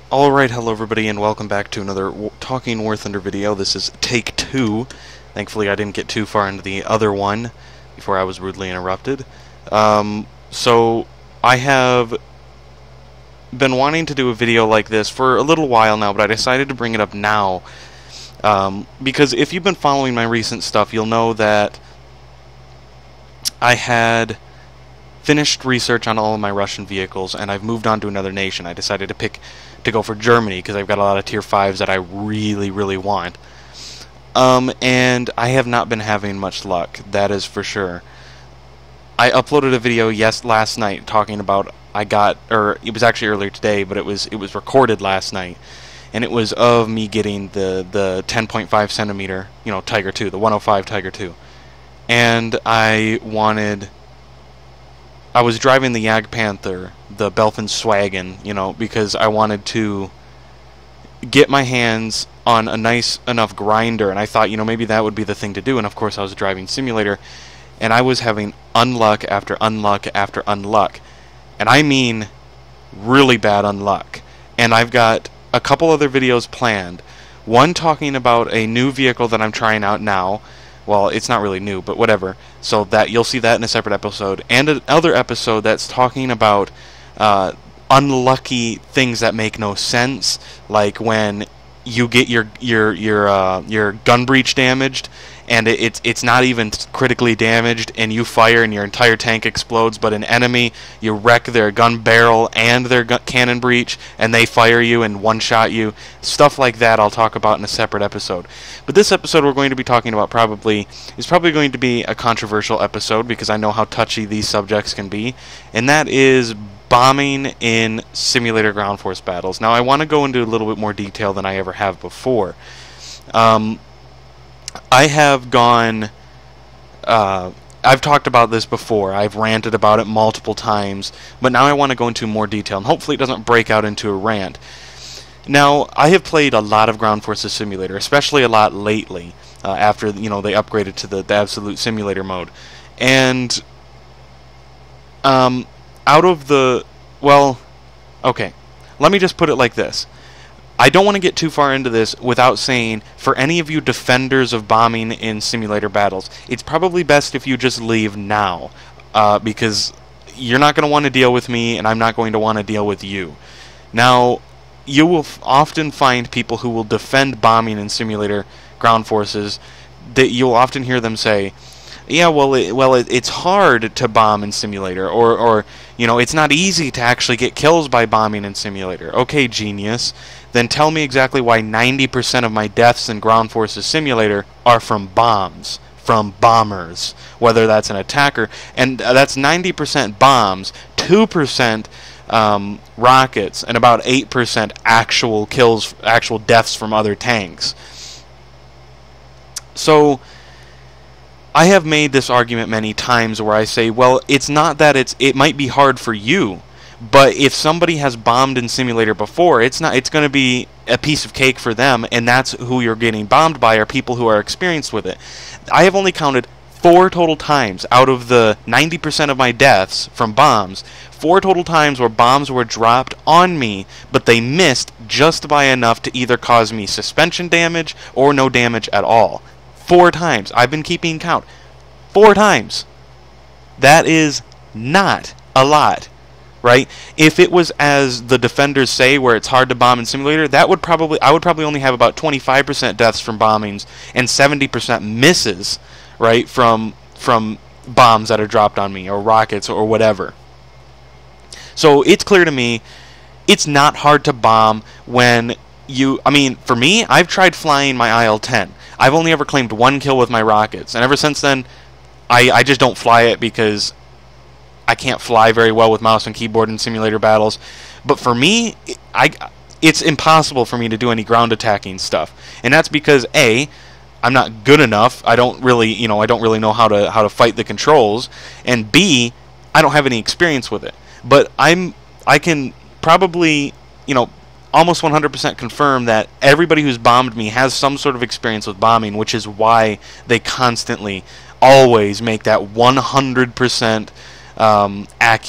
Alright, hello everybody, and welcome back to another Talking War Thunder video. This is take 2. Thankfully I didn't get too far into the other one before I was rudely interrupted. So I have been wanting to do a video like this for a little while now, but I decided to bring it up now. Because if you've been following my recent stuff, you'll know that I had finished research on all of my Russian vehicles, and I've moved on to another nation. I decided to go for Germany because I've got a lot of tier 5s that I really, really want. And I have not been having much luck, that is for sure. I uploaded a video last night talking about it was actually earlier today, but it was recorded last night, and it was of me getting the 10.5 centimeter, Tiger 2, the 105 Tiger 2. And I was driving the Jag Panther, the Belfenswagen, because I wanted to get my hands on a nice enough grinder, and I thought, maybe that would be the thing to do. And of course I was driving simulator, and I was having unluck after unluck after unluck. And I mean really bad unluck. And I've got a couple other videos planned. One talking about a new vehicle that I'm trying out now. Well, it's not really new, but whatever. So that you'll see that in a separate episode, and another episode that's talking about unlucky things that make no sense, like when you get your gun breech damaged, and it's not even critically damaged, and you fire and your entire tank explodes, but an enemy, you wreck their gun barrel and their cannon breech, and they fire you and one-shot you. Stuff like that I'll talk about in a separate episode. But this episode we're going to be talking about is probably going to be a controversial episode, because I know how touchy these subjects can be, and that is bombing in simulator ground force battles. Now I want to go into a little bit more detail than I ever have before. I have gone, I've talked about this before, I've ranted about it multiple times, but now I want to go into more detail, and hopefully it doesn't break out into a rant. Now, I have played a lot of Ground Forces Simulator, especially a lot lately, after, they upgraded to the absolute simulator mode. And, okay, let me just put it like this. I don't want to get too far into this without saying, for any of you defenders of bombing in simulator battles, it's probably best if you just leave now, because you're not going to want to deal with me, and I'm not going to want to deal with you. Now, you will often find people who will defend bombing in simulator ground forces, that you'll often hear them say, yeah, it's hard to bomb in simulator, or it's not easy to actually get kills by bombing in simulator. Okay, genius. Then tell me exactly why 90% of my deaths in Ground Forces Simulator are from bombs, from bombers, whether that's an attacker, and that's 90% bombs, 2% rockets, and about 8% actual kills, actual deaths from other tanks. So I have made this argument many times where I say, well, it's not that it might be hard for you, but if somebody has bombed in simulator before, it's going to be a piece of cake for them, and that's who you're getting bombed by, are people who are experienced with it. I have only counted 4 total times out of the 90% of my deaths from bombs, 4 total times where bombs were dropped on me, but they missed just by enough to either cause me suspension damage or no damage at all. 4 times. I've been keeping count. 4 times. That is not a lot, right? If it was as the defenders say, where it's hard to bomb in simulator, I would probably only have about 25% deaths from bombings and 70% misses, right, from bombs that are dropped on me, or rockets, or whatever. So it's clear to me it's not hard to bomb when for me, I've tried flying my IL-10. I've only ever claimed 1 kill with my rockets, and ever since then, I just don't fly it because I can't fly very well with mouse and keyboard in simulator battles. But for me, it's impossible for me to do any ground attacking stuff, and that's because A, I'm not good enough. I don't really know how to fight the controls, and B, I don't have any experience with it. But I can probably, almost 100% confirm that everybody who's bombed me has some sort of experience with bombing, which is why they constantly, always make that 100% accurate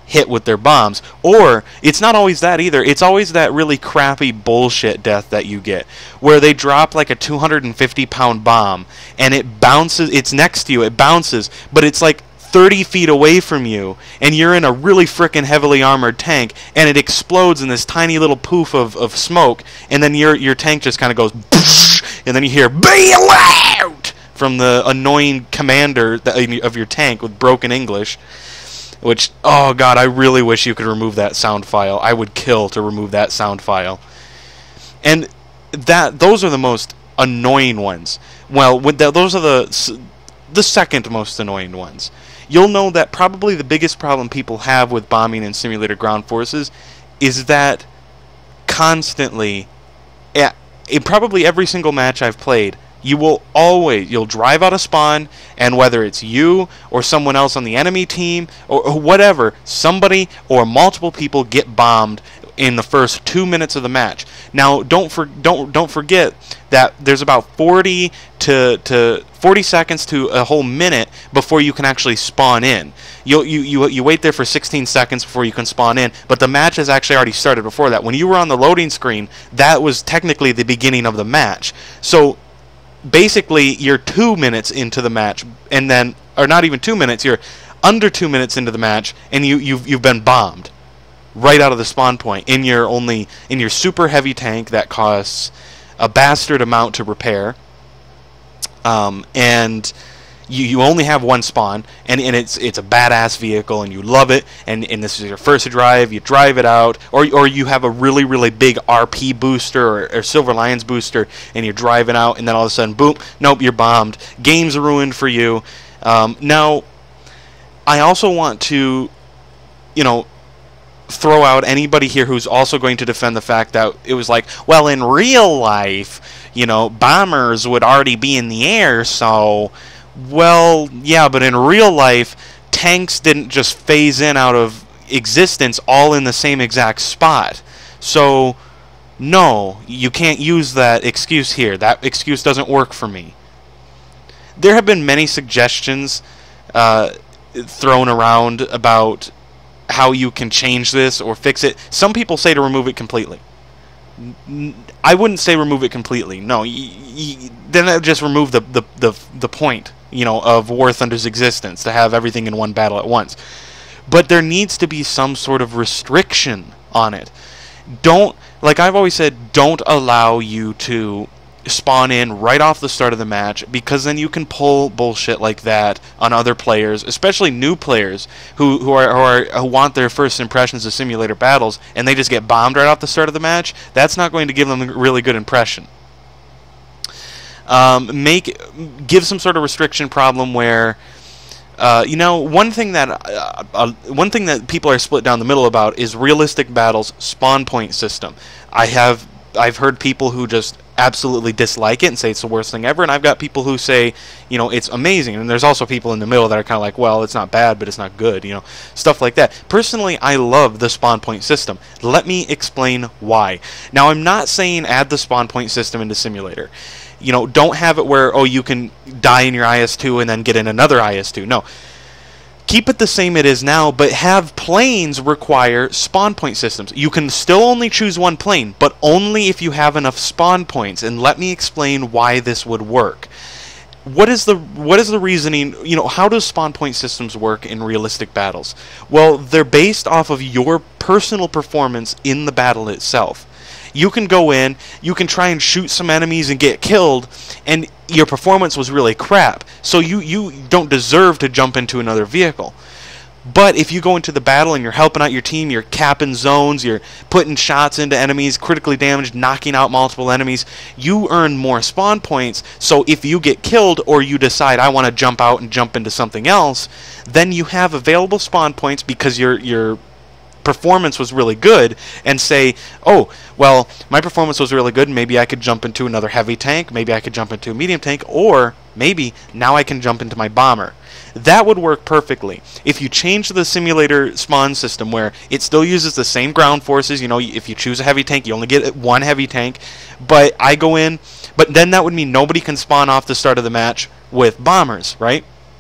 hit with their bombs. Or it's not always that either. It's always that really crappy bullshit death that you get, where they drop like a 250-pound bomb and it bounces. It's next to you. It bounces, but it's like 30 feet away from you, and you're in a really frickin' heavily armored tank, and it explodes in this tiny little poof of smoke, and then your tank just kind of goes, and then you hear "bail out" from the annoying commander of your tank with broken English. Which, oh god, I really wish you could remove that sound file. I would kill to remove that sound file. And those are the most annoying ones. Well, those are the second most annoying ones. You'll know that probably the biggest problem people have with bombing in simulator ground forces is that constantly, in probably every single match I've played, you'll drive out of spawn, and whether it's you or someone else on the enemy team or whatever, somebody or multiple people get bombed in the first 2 minutes of the match. Now, don't forget that there's about 40 seconds to a whole minute before you can actually spawn in. You wait there for 16 seconds before you can spawn in, but the match has actually already started before that. When you were on the loading screen, that was technically the beginning of the match. So basically, you're 2 minutes into the match, and then, or not even 2 minutes, you're under 2 minutes into the match, and you've been bombed right out of the spawn point in your super heavy tank that costs a bastard amount to repair, and you only have one spawn, and it's a badass vehicle, and you love it, and this is your first drive, you drive it out, or you have a really, really big RP booster or Silver Lions booster, and you're driving out, and then all of a sudden, boom, nope, you're bombed. Game's ruined for you. Now, I also want to, throw out anybody here who's also going to defend the fact that it was like, well, in real life, bombers would already be in the air, so... Well, yeah, but in real life, tanks didn't just phase in out of existence all in the same exact spot. So, no, you can't use that excuse here. That excuse doesn't work for me. There have been many suggestions thrown around about how you can change this or fix it. Some people say to remove it completely. I wouldn't say remove it completely. No, then that would just remove the point, of War Thunder's existence, to have everything in one battle at once. But there needs to be some sort of restriction on it. Like I've always said, don't allow you to spawn in right off the start of the match, because then you can pull bullshit like that on other players, especially new players who want their first impressions of simulator battles, and they just get bombed right off the start of the match. That's not going to give them a really good impression. Give some sort of restriction problem where one thing that people are split down the middle about is realistic battles spawn point system. I've heard people who just absolutely dislike it and say it's the worst thing ever, and I've got people who say, it's amazing, and there's also people in the middle that are kind of like, well, it's not bad, but it's not good, stuff like that. Personally, I love the spawn point system. Let me explain why. Now, I'm not saying add the spawn point system into simulator. Don't have it where, you can die in your IS-2 and then get in another IS-2. No. Keep it the same it is now, but have planes require spawn point systems. You can still only choose one plane, but only if you have enough spawn points. And let me explain why this would work. What is the reasoning? How do spawn point systems work in realistic battles? Well, they're based off of your personal performance in the battle itself. You can go in, you can try and shoot some enemies and get killed, and your performance was really crap, so you don't deserve to jump into another vehicle. But if you go into the battle and you're helping out your team, you're capping zones, you're putting shots into enemies, critically damaged, knocking out multiple enemies, you earn more spawn points. So if you get killed or you decide, I want to jump out and jump into something else, then you have available spawn points because your performance was really good, and say, oh, well, my performance was really good, maybe I could jump into another heavy tank, maybe I could jump into a medium tank, or maybe now I can jump into my bomber. That would work perfectly. If you change the simulator spawn system where it still uses the same ground forces, if you choose a heavy tank, you only get one heavy tank, but I go in, but then that would mean nobody can spawn off the start of the match with bombers, right?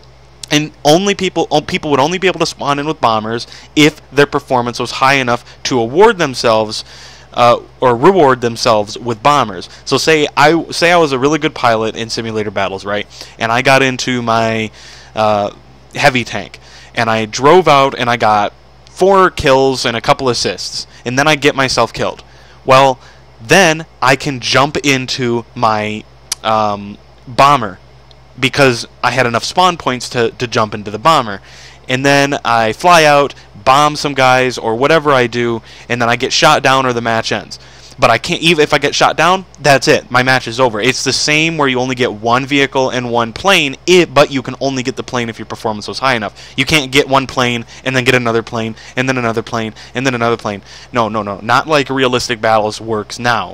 And people would only be able to spawn in with bombers if their performance was high enough to award themselves or reward themselves with bombers. So say I was a really good pilot in simulator battles, right? And I got into my heavy tank, and I drove out and I got 4 kills and a couple assists, and then I get myself killed. Well, then I can jump into my bomber, because I had enough spawn points to jump into the bomber. And then I fly out, bomb some guys, or whatever I do, and then I get shot down or the match ends. But I can't, even if I get shot down, that's it. My match is over. It's the same where you only get 1 vehicle and 1 plane, but you can only get the plane if your performance was high enough. You can't get 1 plane and then get another plane and then another plane and then another plane. No. Not like realistic battles works now.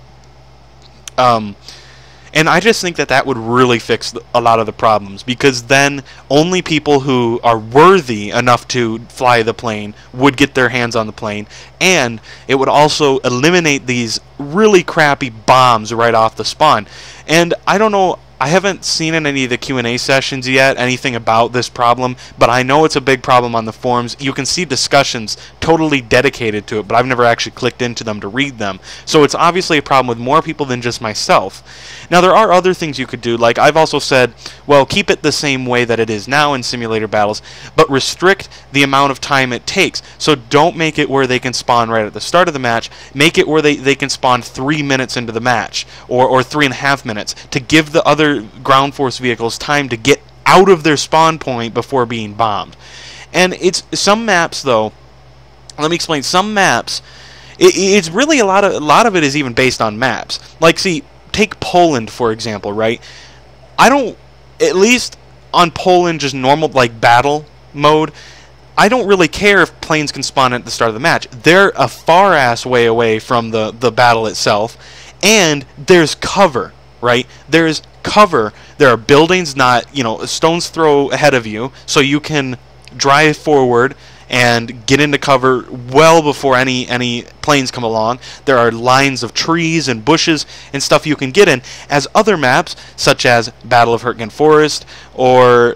And I just think that would really fix a lot of the problems, because then only people who are worthy enough to fly the plane would get their hands on the plane, and it would also eliminate these really crappy bombs right off the spawn. And I don't know, I haven't seen in any of the Q&A sessions yet anything about this problem, but I know it's a big problem on the forums. You can see discussions totally dedicated to it, but I've never actually clicked into them to read them. So it's obviously a problem with more people than just myself. Now, there are other things you could do. Like I've also said, well, keep it the same way that it is now in simulator battles, but restrict the amount of time it takes. So don't make it where they can spawn right at the start of the match. Make it where they can spawn 3 minutes into the match, or 3.5 minutes, to give the other ground force vehicles time to get out of their spawn point before being bombed. And it's some maps, though. Let me explain. Some maps, it's really a lot of it is even based on maps. Like, see, take Poland for example, right? I don't, at least on Poland, just normal like battle mode, I don't really care if planes can spawn at the start of the match. They're a far ass way away from the battle itself, and there's cover, right? There's cover. There are buildings not, a stone's throw ahead of you, so you can drive forward and get into cover well before any planes come along. There are lines of trees and bushes and stuff you can get in, as other maps, such as Battle of Hurtgen Forest or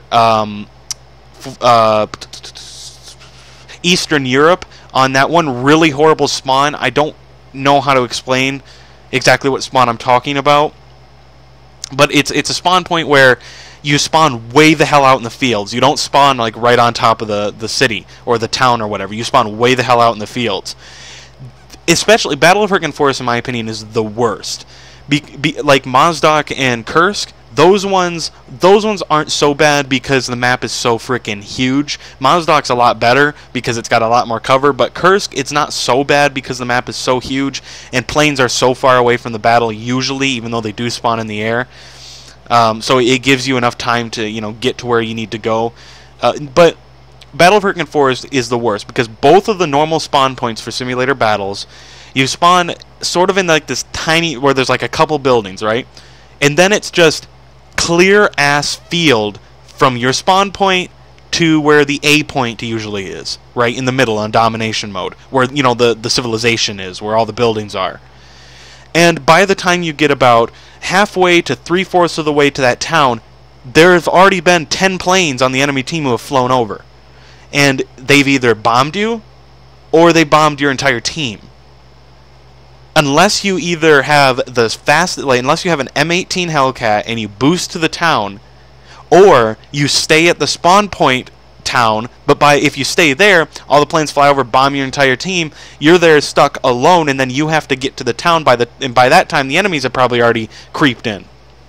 Eastern Europe, on that one really horrible spawn. I don't know how to explain exactly what spawn I'm talking about, but it's a spawn point where you spawn way the hell out in the fields. You don't spawn like right on top of the city or the town or whatever. You spawn way the hell out in the fields. Especially Battle of Hurtgen Forest, in my opinion, is the worst. Like Mozdok and Kursk, those ones aren't so bad because the map is so freaking huge. Mozdok's a lot better because it's got a lot more cover, but Kursk, it's not so bad because the map is so huge and planes are so far away from the battle usually, even though they do spawn in the air. So it gives you enough time to get to where you need to go. But Battle of Hurtgen Forest is the worst because both of the normal spawn points for simulator battles, you spawn sort of in like this tiny, where there's like a couple buildings, right? And then it's just clear ass field from your spawn point to where the A point usually is, right in the middle on domination mode, where the civilization is, where all the buildings are. And by the time you get about halfway to 3/4 of the way to that town, there have already been 10 planes on the enemy team who have flown over. And they've either bombed you, or they bombed your entire team. Unless you either have unless you have an M18 Hellcat and you boost to the town, or you stay at the spawn point town, but if you stay there, all the planes fly over, bomb your entire team, you're there stuck alone, and then you have to get to the town and by that time the enemies have probably already creeped in.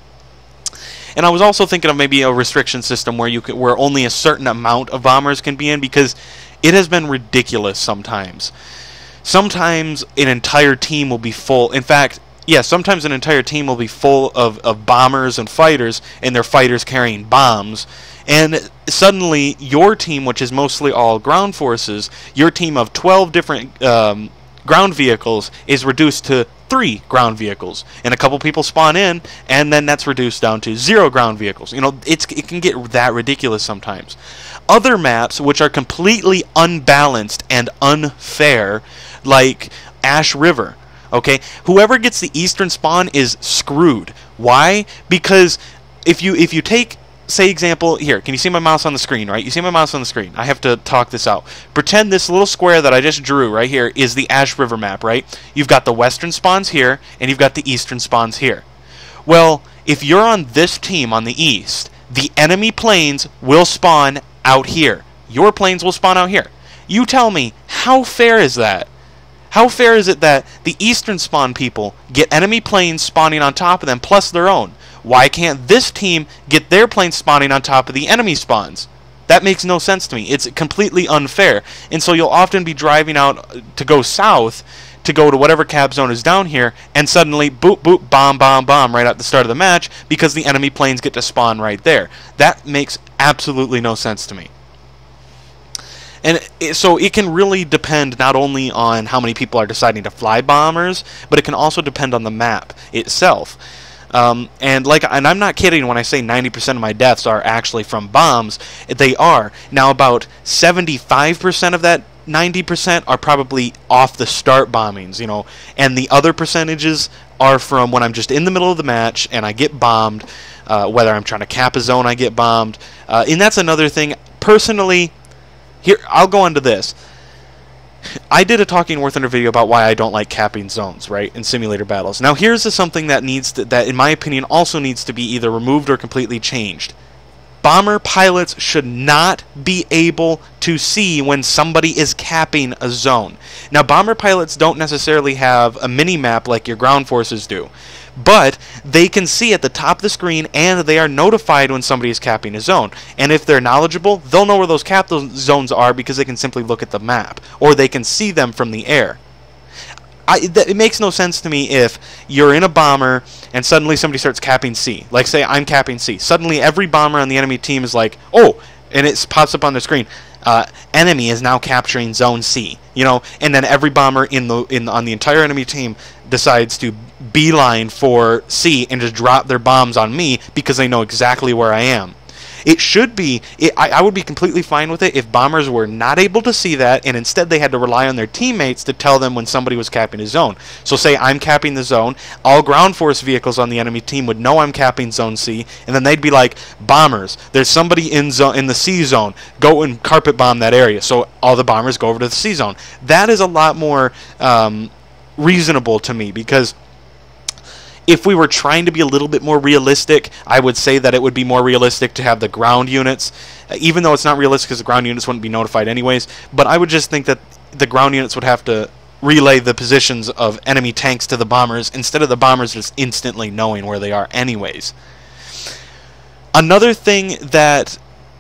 And I was also thinking of maybe a restriction system where only a certain amount of bombers can be in, because it has been ridiculous sometimes. Sometimes an entire team will be full. In fact, sometimes an entire team will be full of bombers and fighters, and they're fighters carrying bombs. And suddenly, your team, which is mostly all ground forces, your team of 12 different ground vehicles is reduced to 3 ground vehicles. And a couple people spawn in, and then that's reduced down to 0 ground vehicles. It can get that ridiculous sometimes. Other maps, which are completely unbalanced and unfair, like Ash River, okay? Whoever gets the eastern spawn is screwed. Why? Because if you take say example here, can you see my mouse on the screen, right? You see my mouse on the screen. I have to talk this out. Pretend this little square that I just drew right here is the Ash River map, right? You've got the western spawns here, and you've got the eastern spawns here. Well, if you're on this team on the east, the enemy planes will spawn out here. Your planes will spawn out here. You tell me, how fair is that? How fair is it that the eastern spawn people get enemy planes spawning on top of them plus their own? Why can't this team get their planes spawning on top of the enemy spawns? That makes no sense to me. It's completely unfair. And so you'll often be driving out to go south to go to whatever cap zone is down here, and suddenly, boop, boop, bomb, bomb, bomb, right at the start of the match because the enemy planes get to spawn right there. That makes absolutely no sense to me. And so it can really depend not only on how many people are deciding to fly bombers, but it can also depend on the map itself. And I'm not kidding when I say 90% of my deaths are actually from bombs. They are. Now about 75% of that 90% are probably off the start bombings, you know, and the other percentages are from when I'm just in the middle of the match and I get bombed, whether I'm trying to cap a zone, I get bombed. And that's another thing. Personally, here, I'll go into this. I did a Talking War Thunder video about why I don't like capping zones, right, in simulator battles. Now, here's something that that, in my opinion, also needs to be either removed or completely changed. Bomber pilots should not be able to see when somebody is capping a zone. Now, bomber pilots don't necessarily have a mini-map like your ground forces do, but they can see at the top of the screen and they are notified when somebody is capping a zone. And if they're knowledgeable, they'll know where those cap zones are because they can simply look at the map, or they can see them from the air. It makes no sense to me if you're in a bomber and suddenly somebody starts capping C. Like, say I'm capping C. Suddenly every bomber on the enemy team is like, oh, and it pops up on the screen, enemy is now capturing zone C. You know, and then every bomber on the entire enemy team decides to beeline for C and just drop their bombs on me because they know exactly where I am. It should be, I would be completely fine with it if bombers were not able to see that and instead they had to rely on their teammates to tell them when somebody was capping a zone. So say I'm capping the zone, all ground force vehicles on the enemy team would know I'm capping zone C, and then they'd be like, bombers, there's somebody in the C zone, go and carpet bomb that area. So all the bombers go over to the C zone. That is a lot more reasonable to me, because if we were trying to be a little bit more realistic, I would say that it would be more realistic to have the ground units, even though it's not realistic because the ground units wouldn't be notified anyways, but I would just think that the ground units would have to relay the positions of enemy tanks to the bombers instead of the bombers just instantly knowing where they are anyways. Another thing that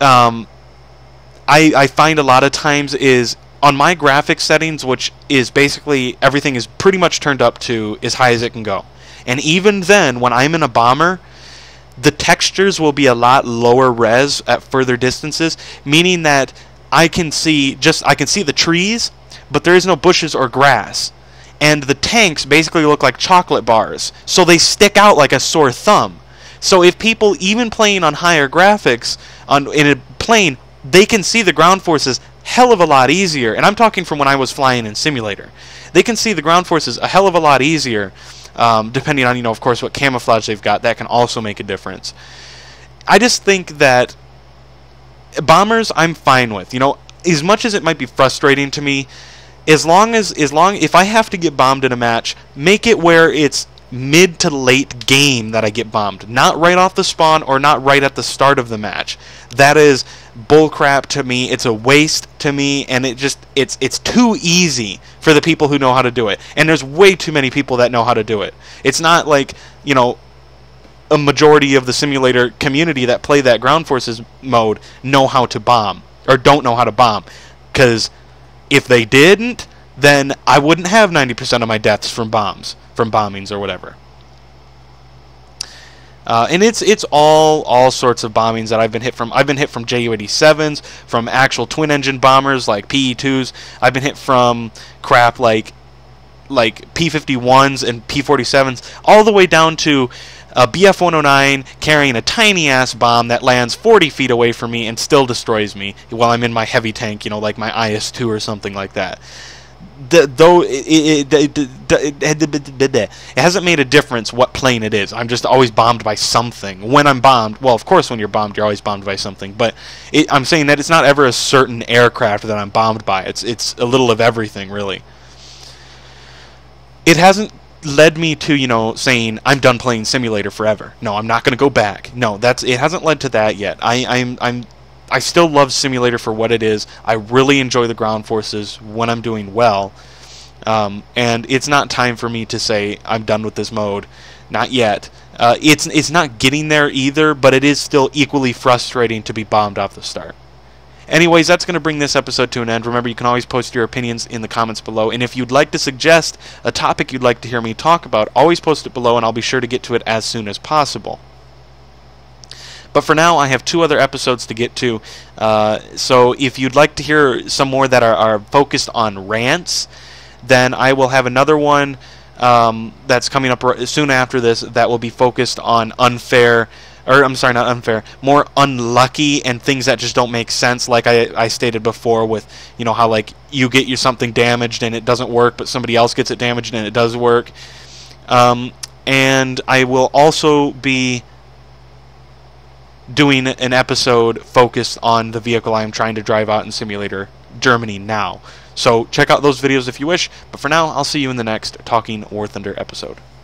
I find a lot of times is on my graphics settings, which is basically everything is pretty much turned up to as high as it can go. And even then, when I'm in a bomber, the textures will be a lot lower res at further distances, meaning that I can see the trees, but there is no bushes or grass. And the tanks basically look like chocolate bars, so they stick out like a sore thumb. So if people, even playing on higher graphics in a plane, they can see the ground forces hell of a lot easier. And I'm talking from when I was flying in simulator. They can see the ground forces a hell of a lot easier. Depending on, of course, what camouflage they've got, that can also make a difference. I just think that bombers I'm fine with. As much as it might be frustrating to me, if I have to get bombed in a match, make it where it's mid to late game that I get bombed, not right off the spawn or not right at the start of the match. That is bullcrap to me. It's a waste to me, and it's too easy for the people who know how to do it. And there's way too many people that know how to do it. It's not like, a majority of the simulator community that play that ground forces mode know how to bomb, or don't know how to bomb. Because if they didn't, then I wouldn't have 90% of my deaths from bombings or whatever. And it's all sorts of bombings that I've been hit from. I've been hit from Ju-87s, from actual twin-engine bombers like PE-2s. I've been hit from crap like P-51s and P-47s, all the way down to a BF-109 carrying a tiny-ass bomb that lands 40 feet away from me and still destroys me while I'm in my heavy tank, like my IS-2 or something like that. it hasn't made a difference what plane it is. I'm just always bombed by something. When I'm bombed, well, of course, when you're bombed, you're always bombed by something. But I'm saying that it's not ever a certain aircraft that I'm bombed by. It's a little of everything, really. It hasn't led me to, saying I'm done playing simulator forever. No, I'm not going to go back. No, it hasn't led to that yet. I still love simulator for what it is. I really enjoy the ground forces when I'm doing well. And it's not time for me to say I'm done with this mode. Not yet. It's not getting there either, but it is still equally frustrating to be bombed off the start. Anyways, that's going to bring this episode to an end. Remember, you can always post your opinions in the comments below. And if you'd like to suggest a topic you'd like to hear me talk about, always post it below, and I'll be sure to get to it as soon as possible. But for now, I have 2 other episodes to get to. So if you'd like to hear some more that are focused on rants, then I will have another one that's coming up soon after this that will be focused on more unlucky and things that just don't make sense, like I stated before with, how like you get something damaged and it doesn't work, but somebody else gets it damaged and it does work. And I will also be doing an episode focused on the vehicle I'm trying to drive out in Simulator Germany now. So check out those videos if you wish, but for now, I'll see you in the next Talking War Thunder episode.